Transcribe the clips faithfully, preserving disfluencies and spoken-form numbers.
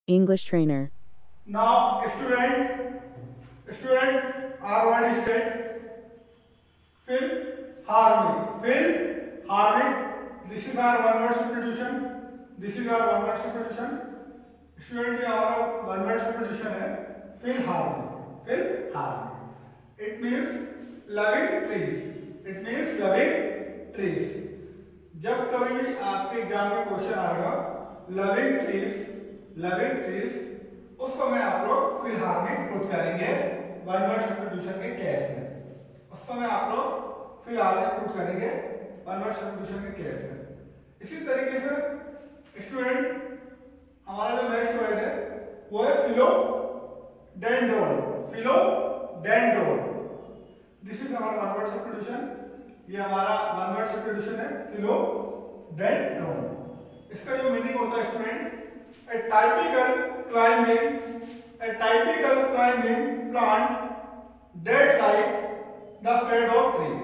English trainer. Now, student, student are one state. Fill harmonic. Fill harmonic. This is our one word substitution. This is our one word substitution. Student ये हमारा one word substitution है. Fill harmonic. Fill harmonic. It means loving trees. It means loving trees. जब कभी भी आपके exam में question आएगा loving trees, loving trees, उस समय आप लोग फिल हार्मनिक पुट करेंगे वन वर्ड सब्स्टिट्यूशन के केस में। उस समय आप लोग फिल हार्मनिक पुट करेंगे वन वर्ड सब्स्टिट्यूशन के केस में। इसी तरीके से स्टूडेंट हमारा जो नेक्स्ट वर्ड है वो है फिलोडेंड्रोन। फिलोडेंड्रोन, दिस इज हमारा वन वर्ड सब्स्टिट्यूशन। ये हमारा वन वर्ड सब्स्टिट्यूशन है फिलोडेंड्रोन। इसका जो मीनिंग होता है student, a typical climbing a typical climbing plant that like the shade of tree.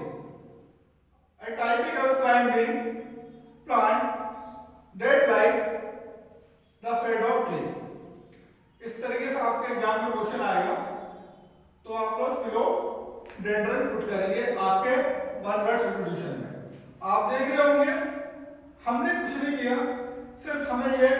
A typical climbing plant that like the shade of tree. इस तरीके से आपके एग्जाम में क्वेश्चन आएगा तो आप लोग फिलोडेंड्रन पुट करेंगे आपके वन वर्ड सब्स्टिट्यूशन में। आप देख रहे होंगे हमने कुछ नहीं किया, सिर्फ हमें ये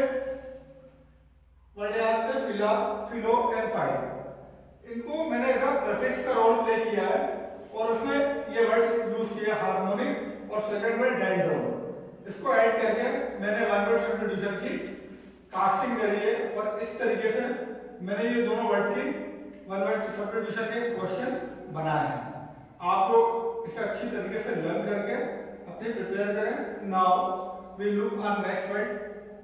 वर्ड याद थे फिला, फिलो एंड फाइल। इनको मैंने ऐसा प्रीफिक्स का रोल प्ले किया है और उसमें ये वर्ड्स यूज किए हार्मोनिक और सेकंड वर्ड डेंड्रोन। इसको ऐड करके मैंने वन वर्ड सब्स्टिट्यूशन की कास्टिंग करी है और इस तरीके से मैंने ये दोनों वर्ड की वन वर्ड सब्स्टिट्यूशन के क्वेश्चन बनाए हैं। आप लोग इसे अच्छी तरीके से लर्न करके अपनी प्रिपेयर करें। Now we look on next word.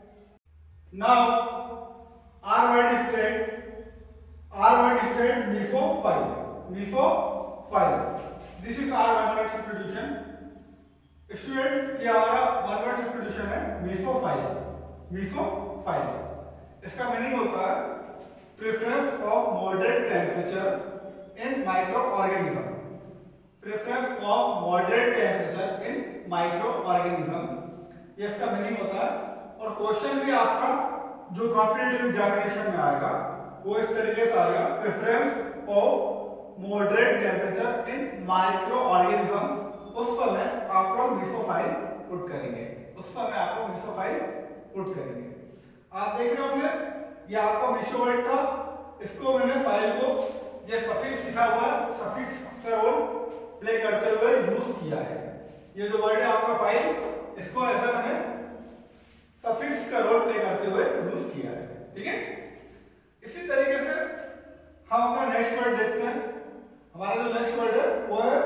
Now R word is straight. R word is straight. Mesophile. Mesophile. This is our one word substitution. Student, ये हमारा one word substitution है mesophile. Mesophile. इसका meaning होता है preference of moderate temperature in microorganism. Preference of moderate temperature in microorganism. ये इसका meaning होता है और क्वेश्चन भी आपका जो कॉम्पिटिटिव एग्जामिनेशन में आएगा वो इस तरीके से आएगा, preference of moderate temperature in micro organism. उस समय आप लोग मेसोफाइल पुट करेंगे, उस समय आप लोग मेसोफाइल पुट करेंगे। आप देख रहे होंगे ये आपका मेसो वर्ड था, इसको मैंने फाइल को ये सफिक्स लिखा हुआ है, सफिक्स का रोल प्ले करते हुए यूज किया है। ये जो वर्ड है आपका फाइल, इसको ऐसा मैंने सफिक्स का रोल प्ले करते हुए यूज किया है। ठीक है, इसी तरीके से हम अपना नेक्स्ट वर्ड देखते हैं। हमारा जो नेक्स्ट वर्ड है वो है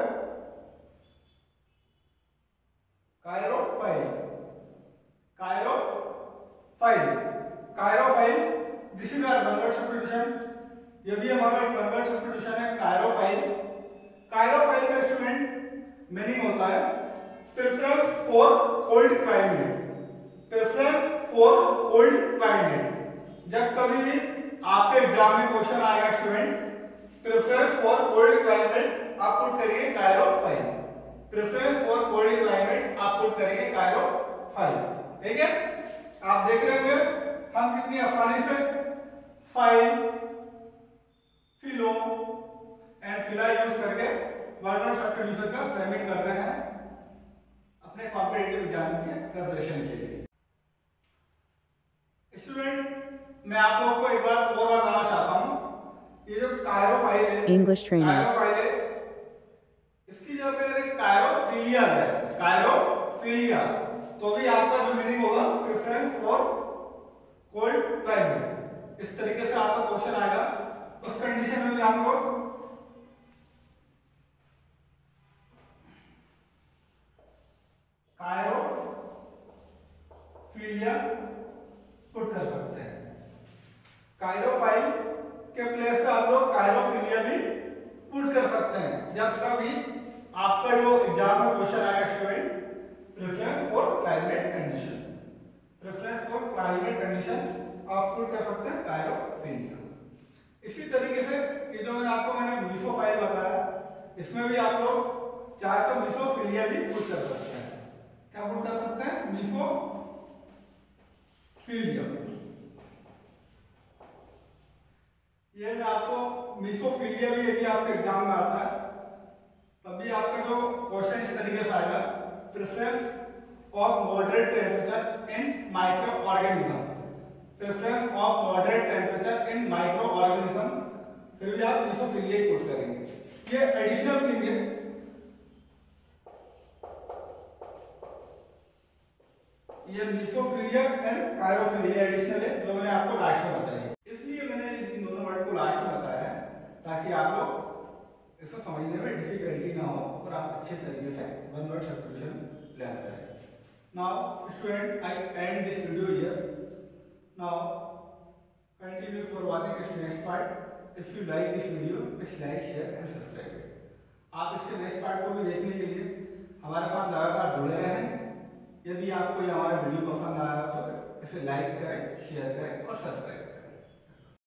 chirophile. Chirophile, chirophile, this is our one word substitution. ये भी हमारा एक वन वर्ड सब्स्टिट्यूशन है कायरोफाइल। कायरोफाइल का स्टूडेंट मीनिंग होता है preference for cold climate. Preference for cold climate. जब कभी भी आपके एग्जाम में क्वेश्चन आएगा student preference for cold climate, आप पुट करिए cryophile. Preference for cold climate आप पुट करिए कायरोफाइल। ठीक है, आप देख रहे होंगे हम कितनी आसानी से phile, philo and philia use करके वन वर्ड सब्स्टिट्यूशन का फ्रेमिंग कर रहे हैं अपने कॉम्पिटिटिव एग्जाम के प्रिपरेशन के लिए। स्टूडेंट, मैं आप लोगों को एक बार और बताना चाहता हूं, ये जो कायरोफाइल है, English trainer. कायरोफाइल है, इसकी जगह पे कायरोफिलिया है, कायरोफिलिया, तो भी आपका जो मीनिंग होगा प्रेफरेंस फॉर कोल्ड क्लाइमेट। इस तरीके से आपका क्वेश्चन आएगा, उस कंडीशन में भी आप लोग कायरोफिलिया पुट कर सकते हैं। कायरोफाइल के प्लेस पे आप लोग कायरोफिलिया भी पुट कर सकते हैं जब कभी आपका जो एग्जाम में क्वेश्चन आएगा student preference for climate condition. Preference for climate condition आप पुट कर सकते हैं कायरोफिलिया। इसी तरीके से ये जो मैंने आपको मैंने मेसोफाइल बताया, इसमें भी आप लोग चाहे तो मेसोफिलिया भी पुट कर सकते हैं। क्या पुट कर सकते हैं? Mesophilia. ये मैं आपको मीसोफिलिया भी यदि आपके एग्जाम में आता है तब भी आपका जो क्वेश्चन इस तरीके से आएगा, preference of moderate temperature in micro organism, preference of moderate temperature in micro organism, फिर भी आप मीसोफिलिया कोट करेंगे। ये एडिशनल थिंग है, ये मीसोफिलिया एंड कायरोफिलिया एडिशनल है जो मैंने आपको लास्ट में बताई है। इसलिए मैंने इन दोनों वर्ड को लास्ट में बताया है ताकि आप लोग इसको समझने में डिफिकल्टी ना हो और आप अच्छे तरीके से वन वर्ड सब्स्टिट्यूशन लर्न करें। Now student, I end this video here. Now continue for watching this next part. If you like this video, please like, share and subscribe. आप इसके नेक्स्ट पार्ट को भी देखने के लिए हमारे साथ लगातार जुड़े रहें। यदि आपको ये हमारा वीडियो पसंद आया तो इसे लाइक करें, शेयर करें और सब्सक्राइब करें।